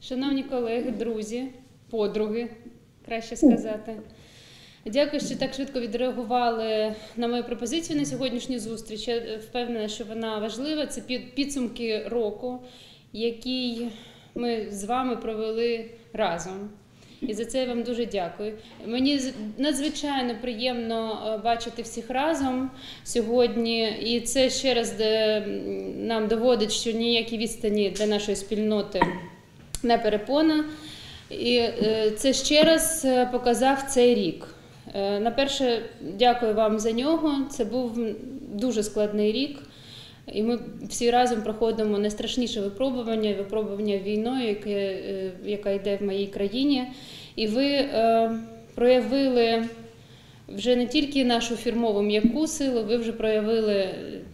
Шановні колеги, друзі, подруги, краще сказати. Дякую, що так швидко відреагували на мою пропозицію на сьогоднішню зустріч. Я впевнена, що вона важлива. Це підсумки року, який ми з вами провели разом. І за це я вам дуже дякую. Мені надзвичайно приємно бачити всіх разом сьогодні. І це ще раз нам доводить, що ніякі відстані для нашої спільноти не перепона. І це ще раз показав цей рік. Найперше, дякую вам за нього. Це був дуже складний рік. І ми всі разом проходимо найстрашніше випробування війною, яка йде в моїй країні. І ви проявили вже не тільки нашу фірмову м'яку силу, ви вже проявили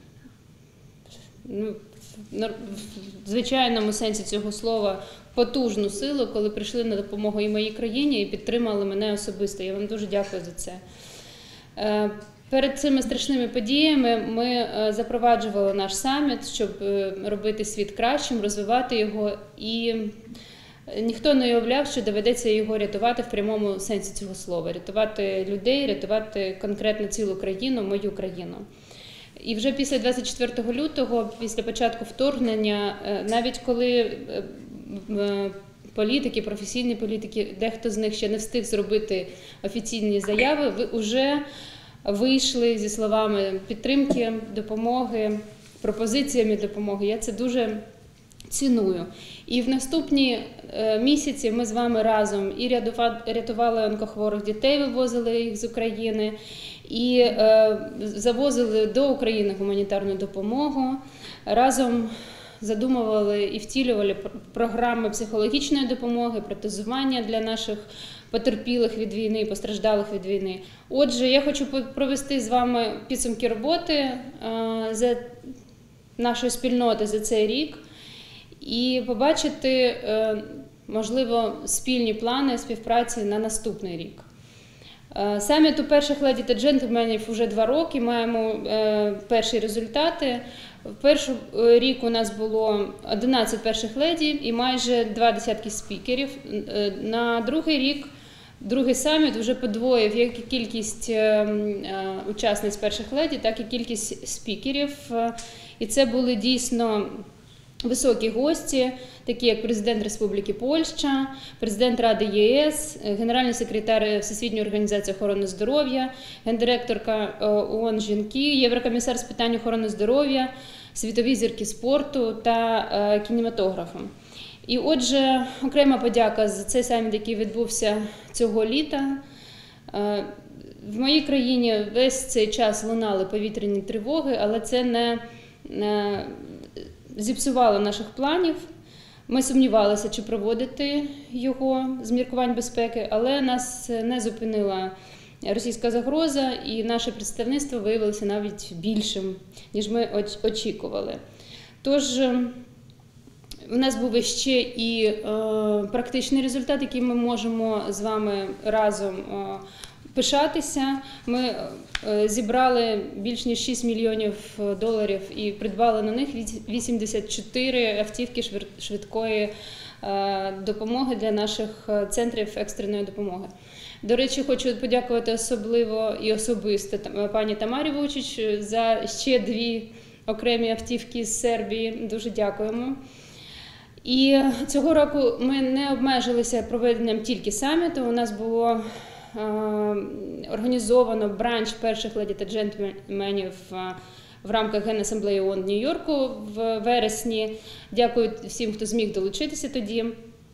в звичайному сенсі цього слова потужну силу, коли прийшли на допомогу і моїй країні, і підтримали мене особисто. Я вам дуже дякую за це. Перед цими страшними подіями ми запроваджували наш саміт, щоб робити світ кращим, розвивати його. І ніхто не уявляв, що доведеться його рятувати в прямому сенсі цього слова. Рятувати людей, рятувати конкретно цілу країну, мою країну. І вже після 24 лютого, після початку вторгнення, навіть коли політики, професійні політики, дехто з них ще не встиг зробити офіційні заяви, ви вже вийшли зі словами підтримки, допомоги, пропозиціями допомоги. Я це дуже ціную. І в наступні місяці ми з вами разом і рятували онкохворих дітей, вивозили їх з України, і завозили до України гуманітарну допомогу. Разом задумували і втілювали програми психологічної допомоги, протезування для наших потерпілих від війни, постраждалих від війни. Отже, я хочу провести з вами підсумки роботи за нашої спільноти за цей рік і побачити, можливо, спільні плани співпраці на наступний рік. Саміту перших леді та джентльменів вже 2 роки, маємо перші результати. В перший рік у нас було 11 перших леді і майже 20 спікерів. На другий рік, другий саміт вже подвоїв як і кількість учасниць перших леді, так і кількість спікерів. І це були дійсно високі гості, такі як президент Республіки Польща, президент Ради ЄС, генеральний секретар Всесвітньої організації охорони здоров'я, гендиректорка ООН жінки, єврокомісар з питань охорони здоров'я, світові зірки спорту та кінематографу. І отже, окрема подяка за цей саміт, який відбувся цього літа. В моїй країні весь цей час лунали повітряні тривоги, але це не зіпсувало наших планів. Ми сумнівалися, чи проводити його з міркувань безпеки, але нас не зупинила російська загроза, і наше представництво виявилося навіть більшим, ніж ми очікували. Тож, у нас був ще і практичний результат, який ми можемо з вами разом пишатися. Ми зібрали більш ніж $6 мільйонів і придбали на них 84 автівки швидкої допомоги для наших центрів екстреної допомоги. До речі, хочу подякувати особливо і особисто пані Тамарі Вучич за ще 2 окремі автівки з Сербії. Дуже дякуємо. І цього року ми не обмежилися проведенням тільки саміту. У нас було організовано бранч перших леді та джентльменів в рамках Генасамблеї ООН в Нью-Йорку в вересні. Дякую всім, хто зміг долучитися тоді.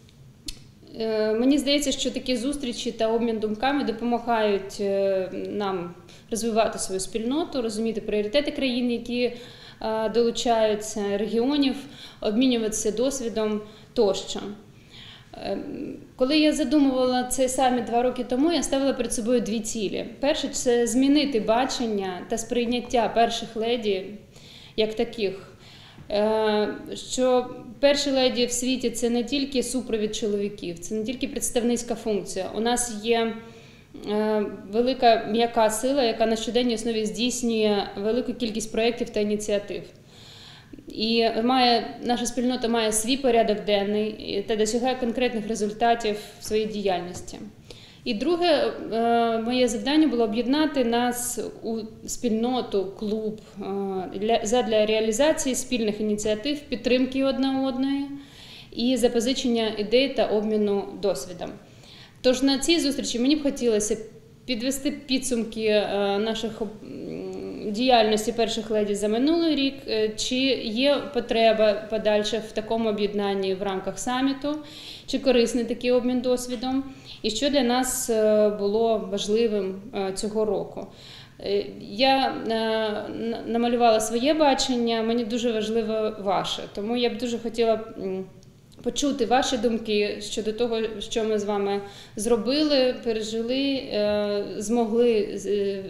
Мені здається, що такі зустрічі та обмін думками допомагають нам розвивати свою спільноту, розуміти пріоритети країн, які долучаються, регіонів, обмінюватися досвідом тощо. Коли я задумувала цей саміт 2 роки тому, я ставила перед собою 2 цілі. Перше – це змінити бачення та сприйняття перших леді як таких. Що перші леді в світі – це не тільки супровід чоловіків, це не тільки представницька функція. У нас є велика м'яка сила, яка на щоденній основі здійснює велику кількість проєктів та ініціатив. І наша спільнота має свій порядок денний та досягає конкретних результатів в своїй діяльності. І друге моє завдання було об'єднати нас у спільноту, клуб задля реалізації спільних ініціатив, підтримки одна одної і запозичення ідей та обміну досвідом. Тож на цій зустрічі мені б хотілося підвести підсумки наших діяльності перших леді за минулий рік, чи є потреба подальша в такому об'єднанні в рамках саміту, чи корисний такий обмін досвідом, і що для нас було важливим цього року. Я намалювала своє бачення, мені дуже важливо ваше, тому я б дуже хотіла почути ваші думки щодо того, що ми з вами зробили, пережили, змогли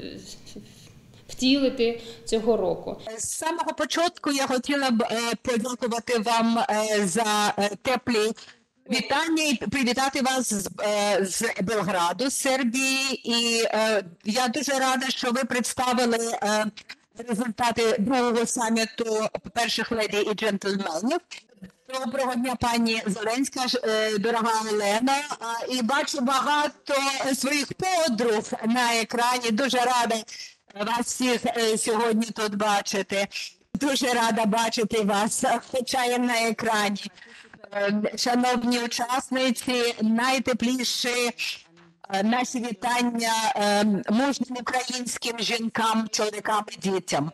втілити цього року. З самого початку я хотіла б подякувати вам за теплі вітання і привітати вас з Белграду, з Сербії. І я дуже рада, що ви представили результати другого саміту перших леді і джентльменів. Доброго дня, пані Зеленська, дорога Олена. І бачу багато своїх подруг на екрані. Дуже рада вас всіх сьогодні тут бачити. Дуже рада бачити вас, хоча я на екрані. Шановні учасниці, найтепліші наші вітання мужнім українським жінкам, чоловікам і дітям.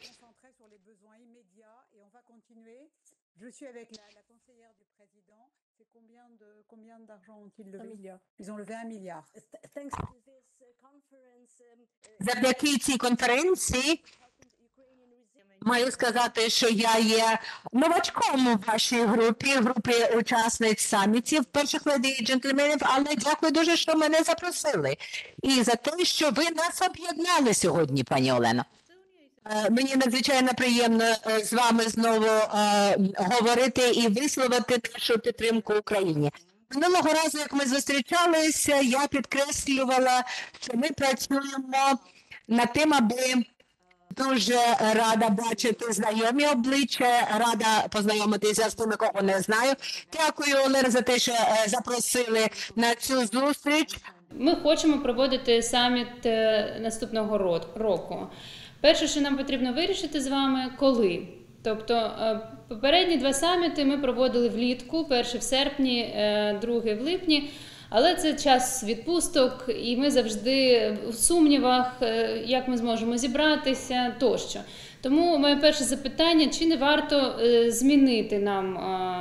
Je suis avec la conseillère du président. C'est combien d'argent ont-ils levé? 1 milliard. Ils ont levé 1 milliard. Thanks to this conference, Завдяки цій конференції маю сказати, що я є новачком у вашій групі учасниць самітів, перших леді і джентльменів, але дякую дуже, що мене запросили. І за те, що ви нас об'єднали сьогодні, пані Олено. Мені надзвичайно приємно з вами знову говорити і висловити нашу підтримку Україні. Минулого разу, як ми зустрічалися, я підкреслювала, що ми працюємо над тим, аби дуже рада бачити знайомі обличчя, рада познайомитися з тими, кого не знаю. Дякую, Олена, за те, що запросили на цю зустріч. Ми хочемо проводити саміт наступного року. Перше, що нам потрібно вирішити з вами – коли. Тобто попередні 2 саміти ми проводили влітку, перший в серпні, другий в липні, але це час відпусток і ми завжди в сумнівах, як ми зможемо зібратися тощо. Тому моє перше запитання, чи не варто змінити нам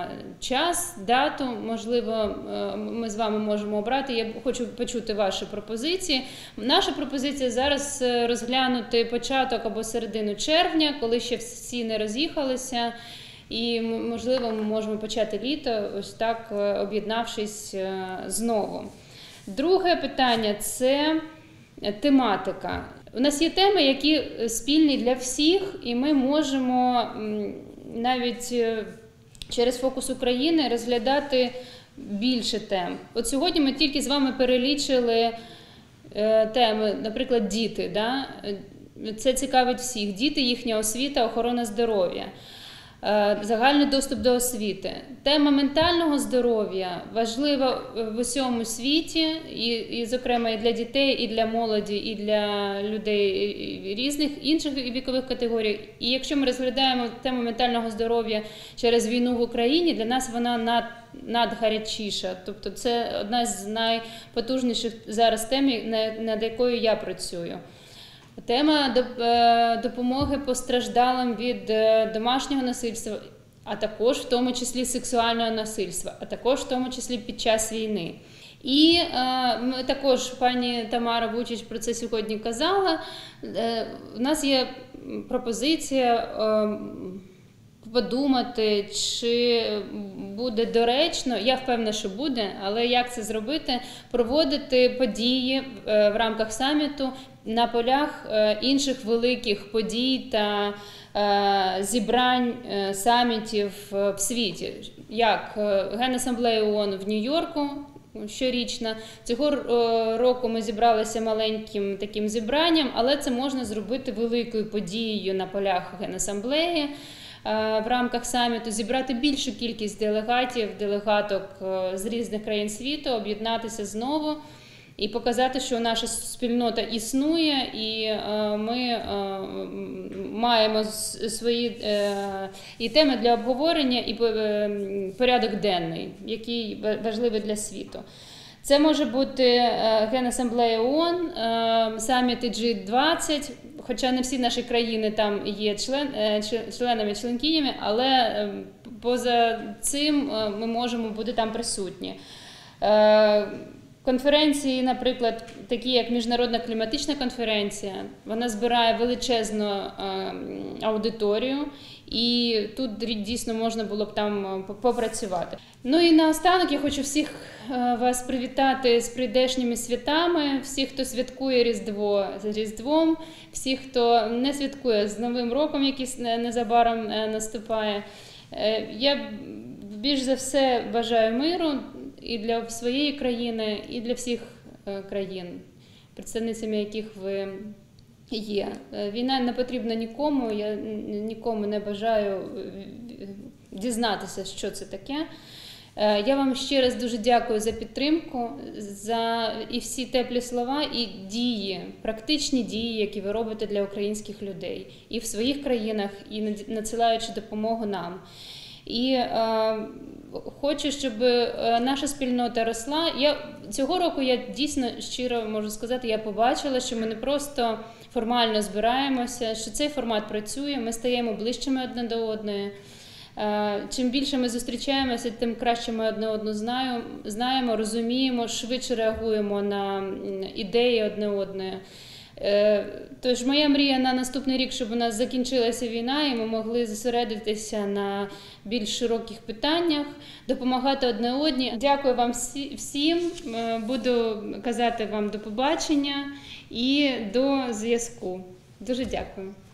час, дату, можливо, ми з вами можемо обрати. Я хочу почути ваші пропозиції. Наша пропозиція зараз розглянути початок або середину червня, коли ще всі не роз'їхалися, і, можливо, ми можемо почати літо, ось так, об'єднавшись знову. Друге питання – це тематика. У нас є теми, які спільні для всіх, і ми можемо навіть через фокус України розглядати більше тем. От сьогодні ми тільки з вами перелічили теми, наприклад, діти. Да? Це цікавить всіх. Діти, їхня освіта, охорона здоров'я. Загальний доступ до освіти. Тема ментального здоров'я важлива в усьому світі, і, зокрема, і для дітей, і для молоді, і для людей різних інших вікових категорій. І якщо ми розглядаємо тему ментального здоров'я через війну в Україні, для нас вона надгарячіша. Тобто це одна з найпотужніших зараз тем, над якою я працюю. Тема допомоги постраждалим від домашнього насильства, а також в тому числі сексуального насильства, а також в тому числі під час війни. І також пані Тамара Бучич про це сьогодні казала. У нас є пропозиція подумати, чи буде доречно, я впевнена, що буде, але як це зробити, проводити події в рамках саміту на полях інших великих подій та зібрань самітів в світі, як Генасамблея ООН в Нью-Йорку щорічна. Цього року ми зібралися маленьким таким зібранням, але це можна зробити великою подією на полях Генасамблеї. в рамках саміту зібрати більшу кількість делегаток з різних країн світу, об'єднатися знову і показати, що наша спільнота існує, і ми маємо свої і теми для обговорення, і порядок денний, який важливий для світу. Це може бути Генасамблея ООН, саміти G20, хоча не всі наші країни там є членами-членкинями, але поза цим ми можемо бути там присутні. Конференції, наприклад, такі як Міжнародна кліматична конференція, вона збирає величезну аудиторію, і тут дійсно можна було б там попрацювати. Ну і наостанок я хочу всіх вас привітати з прийдешніми святами, всіх, хто святкує Різдво з Різдвом, всіх, хто не святкує з Новим роком, який незабаром наступає. Я більш за все бажаю миру і для своєї країни, і для всіх країн, представницями яких ви є. Війна не потрібна нікому, я нікому не бажаю дізнатися, що це таке. Я вам ще раз дуже дякую за підтримку, за і всі теплі слова, і дії, практичні дії, які ви робите для українських людей і в своїх країнах, і надсилаючи допомогу нам. І хочу, щоб наша спільнота росла. Цього року я дійсно, щиро можу сказати, я побачила, що ми не просто формально збираємося, що цей формат працює, ми стаємо ближчими одне до одної. Чим більше ми зустрічаємося, тим краще ми одне одну знаємо, розуміємо, швидше реагуємо на ідеї одне одної. Тож моя мрія на наступний рік, щоб у нас закінчилася війна і ми могли зосередитися на більш широких питаннях, допомагати одне одній. Дякую вам всім, буду казати вам до побачення і до зв'язку. Дуже дякую.